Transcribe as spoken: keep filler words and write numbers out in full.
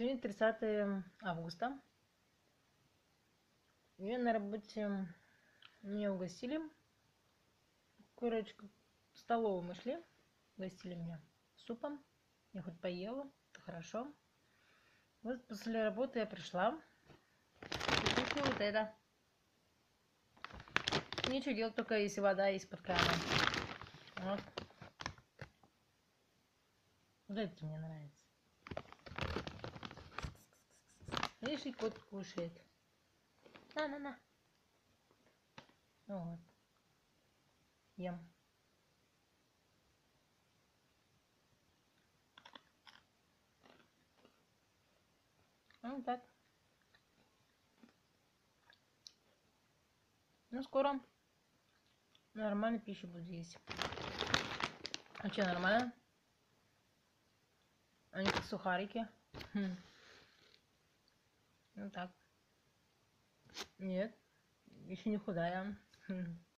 Сегодня тридцатое августа. И на работе меня угостили. Короче, в столовую мы шли. Угостили меня супом. Я хоть поела, это хорошо. Вот после работы я пришла и кушаю вот это. Ничего делать, только если вода есть под краном. Вот. Вот это мне нравится. Видишь, и кот кушает. На-на-на. Вот. Ем. Ну так. Ну, скоро нормальную пищу буду есть. А что, нормально? Они как сухарики. Хм. Ну так. Нет, еще не худая. Хм.